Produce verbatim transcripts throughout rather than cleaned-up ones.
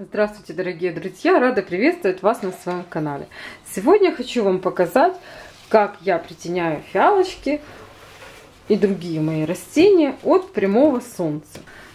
Здравствуйте, дорогие друзья! Рада приветствовать вас на своем канале. Сегодня хочу вам показать, как я притеняю фиалочки и другие мои растения от прямого солнца.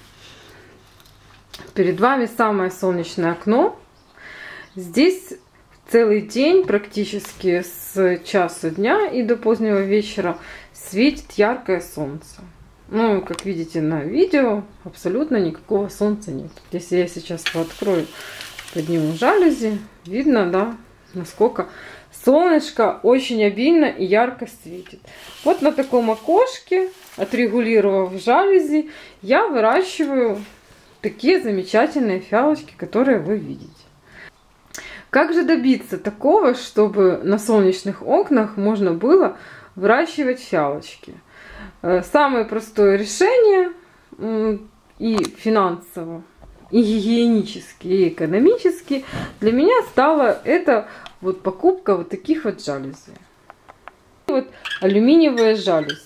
Перед вами самое солнечное окно. Здесь целый день, практически с часу дня и до позднего вечера, светит яркое солнце. Ну, как видите на видео, абсолютно никакого солнца нет. Если я сейчас открою, подниму жалюзи, видно, да, насколько солнышко очень обильно и ярко светит. Вот на таком окошке, отрегулировав жалюзи, я выращиваю такие замечательные фиалочки, которые вы видите. Как же добиться такого, чтобы на солнечных окнах можно было выращивать фиалочки? Самое простое решение и финансово, и гигиенически, и экономически для меня стало это вот покупка вот таких вот жалюзи. Вот алюминиевые жалюзи.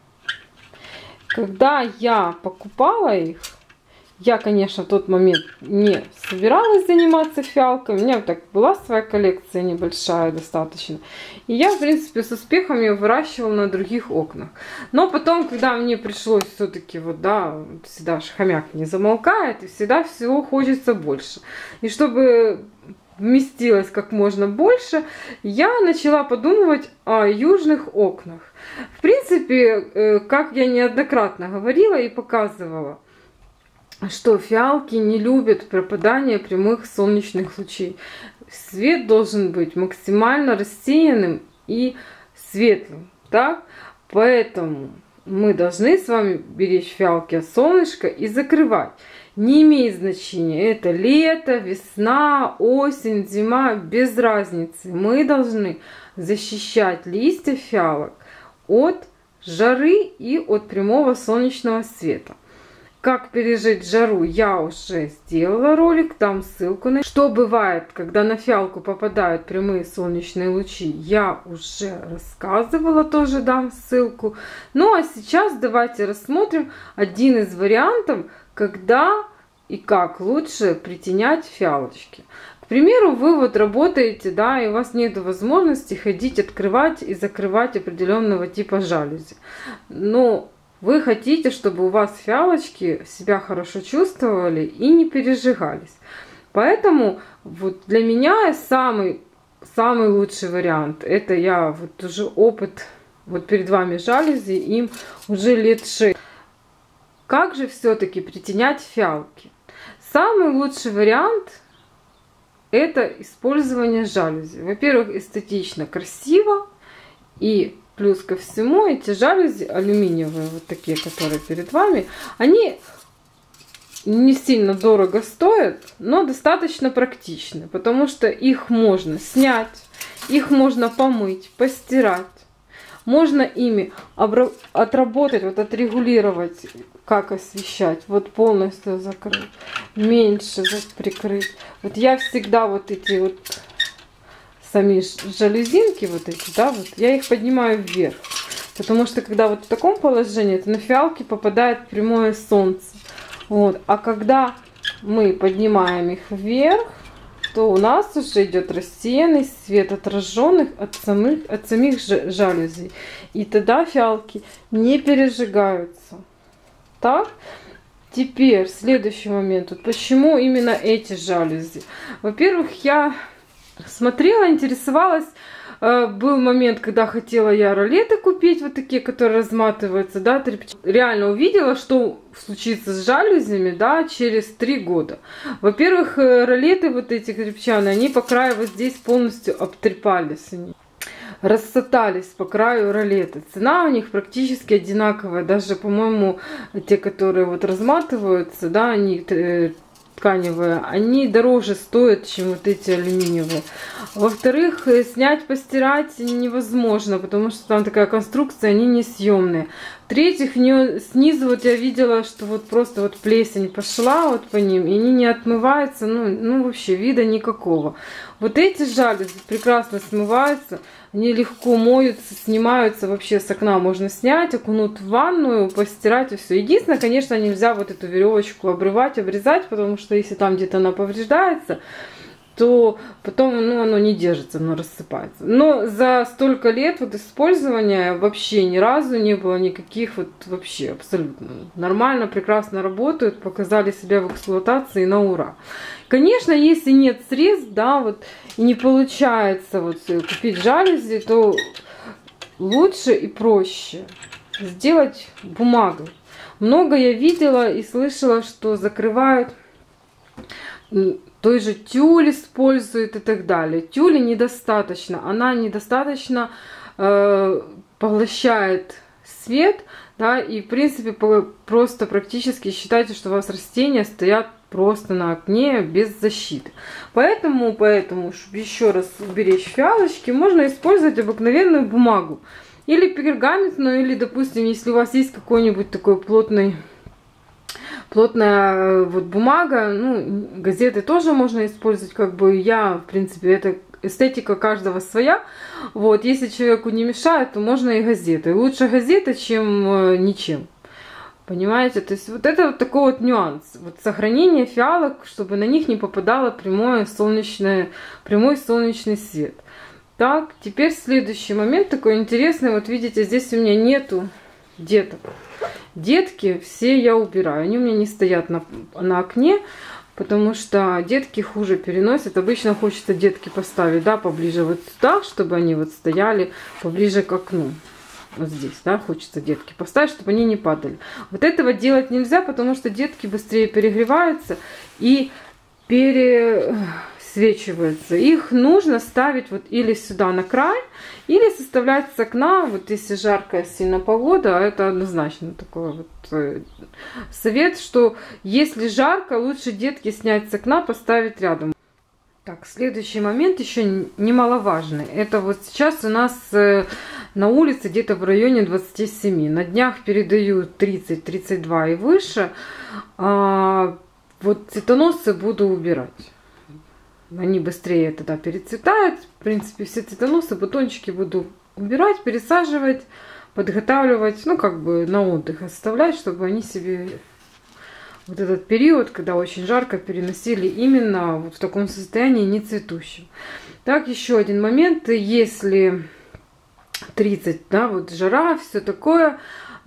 Когда я покупала их, я, конечно, в тот момент не собиралась заниматься фиалками. У меня вот так была своя коллекция небольшая достаточно. И я, в принципе, с успехом ее выращивала на других окнах. Но потом, когда мне пришлось все-таки, вот, да, всегда же хомяк не замолкает, и всегда всего хочется больше. И чтобы вместилось как можно больше, я начала подумывать о южных окнах. В принципе, как я неоднократно говорила и показывала, что фиалки не любят пропадание прямых солнечных лучей. Свет должен быть максимально рассеянным и светлым. Так? Поэтому мы должны с вами беречь фиалки от солнышка и закрывать. Не имеет значения, это лето, весна, осень, зима, без разницы. Мы должны защищать листья фиалок от жары и от прямого солнечного света. Как пережить жару, я уже сделала ролик, там ссылку на... Что бывает, когда на фиалку попадают прямые солнечные лучи, я уже рассказывала, тоже дам ссылку. Ну а сейчас давайте рассмотрим один из вариантов, когда и как лучше притенять фиалочки. К примеру, вы вот работаете, да, и у вас нет возможности ходить, открывать и закрывать определенного типа жалюзи. Но вы хотите, чтобы у вас фиалочки себя хорошо чувствовали и не пережигались. Поэтому вот для меня самый, самый лучший вариант, это я вот уже опыт, вот перед вами жалюзи, им уже лет шесть. Как же все-таки притенять фиалки? Самый лучший вариант это использование жалюзи. Во-первых, эстетично, красиво, и плюс ко всему, эти жалюзи алюминиевые, вот такие, которые перед вами, они не сильно дорого стоят, но достаточно практичны, потому что их можно снять, их можно помыть, постирать. Можно ими отработать, вот отрегулировать, как освещать, вот полностью закрыть, меньше прикрыть. Вот я всегда вот эти вот сами жалюзинки вот эти, да, вот я их поднимаю вверх, потому что когда вот в таком положении, то на фиалки попадает прямое солнце, вот, а когда мы поднимаем их вверх, то у нас уже идет рассеянный свет отраженных от самих от самих жалюзей, и тогда фиалки не пережигаются. Так. Теперь следующий момент. Вот почему именно эти жалюзи? Во-первых, я смотрела, интересовалась. Был момент, когда хотела я ролеты купить, вот такие, которые разматываются, да, реально увидела, что случится с жалюзями, да, через три года. Во-первых, ролеты вот эти крепчаные, они по краю вот здесь полностью обтрепались, они рассатались по краю ролеты. Цена у них практически одинаковая, даже, по-моему, те, которые вот разматываются, да, они тканевые, они дороже стоят, чем вот эти алюминиевые. Во-вторых, снять, постирать невозможно, потому что там такая конструкция, они несъемные. В-третьих, снизу вот я видела, что вот просто вот плесень пошла вот по ним, и они не отмываются, ну, ну вообще вида никакого. Вот эти жалюзи прекрасно смываются, они легко моются, снимаются вообще с окна, можно снять, окунуть в ванную, постирать и все. Единственное, конечно, нельзя вот эту веревочку обрывать, обрезать, потому что если там где-то она повреждается, то потом, ну, оно не держится, оно рассыпается. Но за столько лет вот использования вообще ни разу не было никаких вот вообще абсолютно. Нормально, прекрасно работают, показали себя в эксплуатации на ура. Конечно, если нет средств, да, вот, и не получается вот купить жалюзи, то лучше и проще сделать бумагой. Много я видела и слышала, что закрывают... той же тюль используют и так далее. Тюли недостаточно. Она недостаточно э, поглощает свет. Да, и в принципе просто практически считайте, что у вас растения стоят просто на окне без защиты. Поэтому, поэтому чтобы еще раз уберечь фиалочки, можно использовать обыкновенную бумагу. Или пергаментную, или, допустим, если у вас есть какой-нибудь такой плотный... плотная вот бумага, ну, газеты тоже можно использовать, как бы я, в принципе, это эстетика каждого своя. Вот, если человеку не мешает, то можно и газеты. Лучше газета, чем ничем. Понимаете? То есть вот это вот такой вот нюанс. Вот сохранение фиалок, чтобы на них не попадало прямое солнечное, прямой солнечный свет. Так, теперь следующий момент такой интересный. Вот видите, здесь у меня нету деток. Детки все я убираю. Они у меня не стоят на, на окне, потому что детки хуже переносят. Обычно хочется детки поставить, да, поближе вот сюда, чтобы они вот стояли поближе к окну. Вот здесь, да, хочется детки поставить, чтобы они не падали. Вот этого делать нельзя, потому что детки быстрее перегреваются и пересвечиваются. Их нужно ставить вот или сюда на край, или составлять с окна, вот если жаркая сильно погода, это однозначно такой вот совет, что если жарко, лучше детки снять с окна, поставить рядом. Так, следующий момент еще немаловажный. Это вот сейчас у нас на улице где-то в районе двадцати семи. На днях передают тридцать тридцать два и выше. А вот цветоносы буду убирать. Они быстрее тогда перецветают. В принципе, все цветоносы, бутончики буду убирать, пересаживать, подготавливать. Ну, как бы на отдых оставлять, чтобы они себе вот этот период, когда очень жарко, переносили именно вот в таком состоянии не цветущем. Так, еще один момент. Если тридцать, да, вот жара, все такое.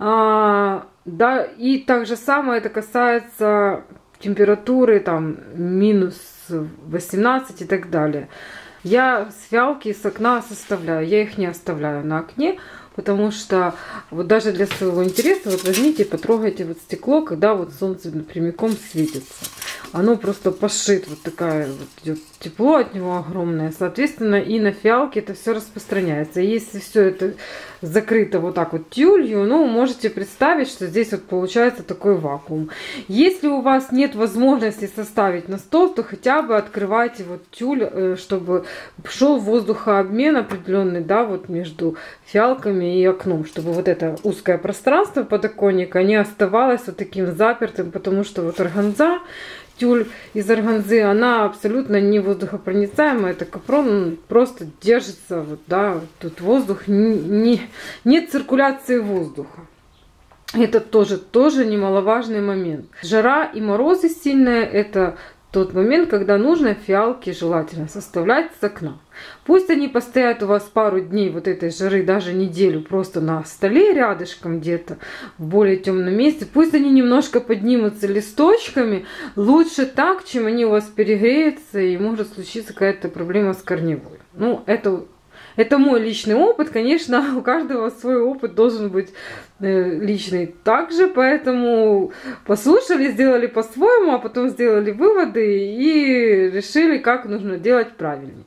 А, да, и так же самое это касается температуры, там, минус восемнадцать и так далее. Я с фиалки с окна составляю, я их не оставляю на окне, потому что вот даже для своего интереса, вот возьмите и потрогайте вот стекло, когда вот солнце прямиком светится. Оно просто пошит, вот такая вот идет тепло от него огромное, соответственно, и на фиалке это все распространяется. И если все это закрыто вот так вот тюлью, ну, можете представить, что здесь вот получается такой вакуум. Если у вас нет возможности составить на стол, то хотя бы открывайте вот тюль, чтобы шел воздухообмен определенный, да, вот между фиалками и окном, чтобы вот это узкое пространство подоконника не оставалось вот таким запертым, потому что вот органза, тюль из органзы, она абсолютно не воздухопроницаемая, это капрон, просто держится, вот, да, тут воздух, не, не, нет циркуляции воздуха. Это тоже, тоже немаловажный момент. Жара и морозы сильные, это тот момент, когда нужно фиалки желательно составлять с окна. Пусть они постоят у вас пару дней вот этой жары, даже неделю, просто на столе рядышком где-то, в более темном месте. Пусть они немножко поднимутся листочками. Лучше так, чем они у вас перегреются и может случиться какая-то проблема с корневой. Ну, это... Это мой личный опыт, конечно, у каждого свой опыт должен быть личный также, поэтому послушали, сделали по-своему, а потом сделали выводы и решили, как нужно делать правильнее.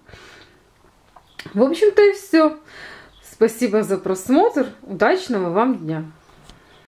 В общем-то и все. Спасибо за просмотр, удачного вам дня!